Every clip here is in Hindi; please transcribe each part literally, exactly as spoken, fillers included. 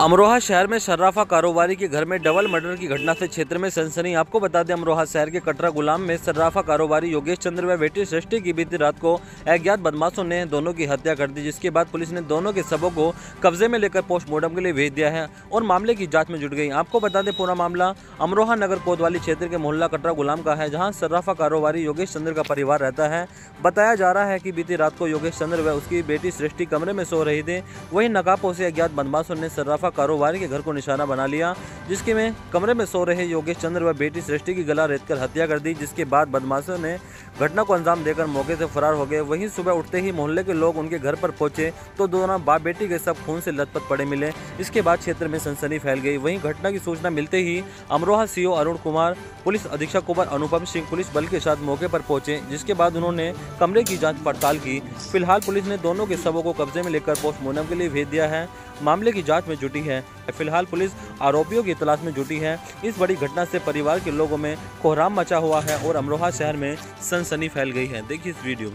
अमरोहा शहर में सर्राफा कारोबारी के घर में डबल मर्डर की घटना से क्षेत्र में सनसनी। आपको बता दें, अमरोहा शहर के कटरा गुलाम में सर्राफा कारोबारी योगेश चंद्र व बेटी सृष्टि की बीती रात को अज्ञात बदमाशों ने दोनों की हत्या कर दी, जिसके बाद पुलिस ने दोनों के शवों को कब्जे में लेकर पोस्टमार्टम के लिए भेज दिया है और मामले की जाँच में जुट गई। आपको बता दें, पूरा मामला अमरोहा नगर कोतवाली क्षेत्र के मोहल्ला कटरा गुलाम का है, जहाँ सर्राफा कारोबारी योगेश चंद्र का परिवार रहता है। बताया जा रहा है कि बीती रात को योगेश चंद्र व उसकी बेटी सृष्टि कमरे में सो रही थी। वहीं नकाबपोश से अज्ञात बदमाशों ने सर्राफा कारोबारी के घर को निशाना बना लिया, जिसके में कमरे में सो रहे योगेश चंद्र व बेटी सृष्टि की गला रेतकर हत्या कर दी, जिसके बाद बदमाशों ने घटना को अंजाम देकर मौके से फरार हो गए। वहीं सुबह उठते ही मोहल्ले के लोग उनके घर पर पहुंचे तो दोनों बाप बेटी के सब खून से लथपथ पड़े मिले। इसके बाद क्षेत्र में सनसनी फैल गई। वहीं घटना की सूचना मिलते ही अमरोहा सीओ अरुण कुमार, पुलिस अधीक्षक कुमार अनुपम सिंह पुलिस बल के साथ मौके पर पहुंचे, जिसके बाद उन्होंने कमरे की जांच पड़ताल की। फिलहाल पुलिस ने दोनों के शवों को कब्जे में लेकर पोस्टमार्टम के लिए भेज दिया है। मामले की जांच में जुटी है। फिलहाल पुलिस आरोपियों की तलाश में जुटी है। इस बड़ी घटना से परिवार के लोगों में कोहराम मचा हुआ है और अमरोहा शहर में सनसनी फैल गई है। देखिए इस वीडियो में।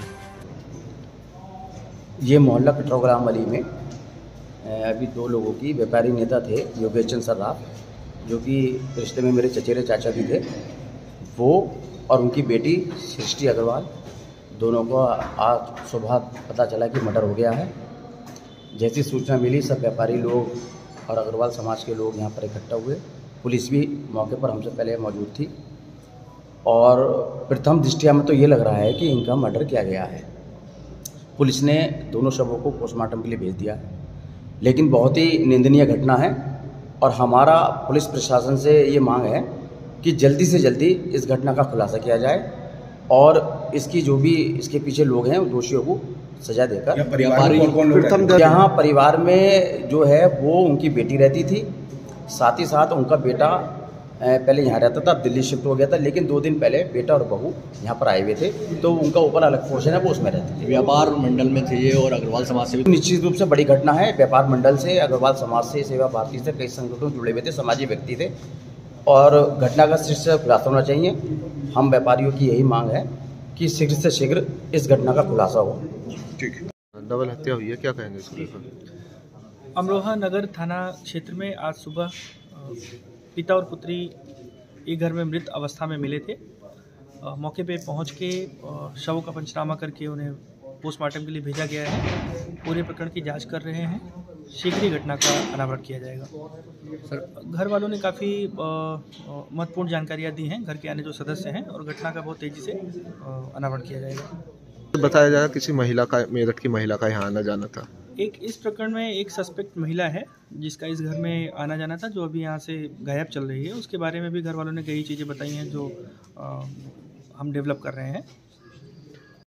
ये मोहल्ला कटरा गुलाम वाली में अभी दो लोगों की व्यापारी नेता थे, योगेश चंद्र सर्राफ, जो कि रिश्ते में मेरे चचेरे चाचा भी थे, वो और उनकी बेटी सृष्टि अग्रवाल, दोनों को आज सुबह पता चला कि मर्डर हो गया है। जैसी सूचना मिली, सब व्यापारी लोग और अग्रवाल समाज के लोग यहाँ पर इकट्ठा हुए। पुलिस भी मौके पर हमसे पहले मौजूद थी और प्रथम दृष्टया में तो ये लग रहा है कि इनका मर्डर किया गया है। पुलिस ने दोनों शवों को पोस्टमार्टम के लिए भेज दिया, लेकिन बहुत ही निंदनीय घटना है और हमारा पुलिस प्रशासन से ये मांग है कि जल्दी से जल्दी इस घटना का खुलासा किया जाए और इसकी जो भी इसके पीछे लोग हैं दोषियों को सजा देकर। यहाँ परिवार में जो है वो उनकी बेटी रहती थी, साथ ही साथ उनका बेटा पहले यहाँ रहता था, अब दिल्ली शिफ्ट हो गया था, लेकिन दो दिन पहले बेटा और बहू यहाँ पर आए हुए थे, तो उनका ऊपर अलग पोर्शन है वो उसमें रहते थे। व्यापार मंडल में थे ये और अग्रवाल समाज से भी निश्चित रूप से बड़ी घटना है। व्यापार मंडल से, अग्रवाल समाज से, सेवा भारती से कई संगठनों जुड़े हुए थे, समाजी व्यक्ति थे और घटना का शीर्ष खुलासा होना चाहिए। हम व्यापारियों की यही मांग है कि शीघ्र से शीघ्र इस घटना का खुलासा हो। ठीक है। डबल हत्या हुई है, क्या कहेंगे इसको लेकर? अमरोहा नगर थाना क्षेत्र में आज सुबह पिता और पुत्री एक घर में मृत अवस्था में मिले थे। मौके पे पहुंच के शवों का पंचनामा करके उन्हें पोस्टमार्टम के लिए भेजा गया है। पूरे प्रकरण की जांच कर रहे हैं। शीघ्र ही घटना का अनावरण किया जाएगा। सर, घर वालों ने काफ़ी महत्वपूर्ण जानकारियां दी हैं, घर के अन्य जो सदस्य हैं, और घटना का बहुत तेज़ी से अनावरण किया जाएगा। बताया जा रहा है किसी महिला का, मेरठ की महिला का यहाँ आना जाना था। एक इस प्रकरण में एक सस्पेक्ट महिला है जिसका इस घर में आना जाना था, जो अभी यहाँ से गायब चल रही है। उसके बारे में भी घर वालों ने कई चीज़ें बताई हैं जो आ, हम डेवलप कर रहे हैं।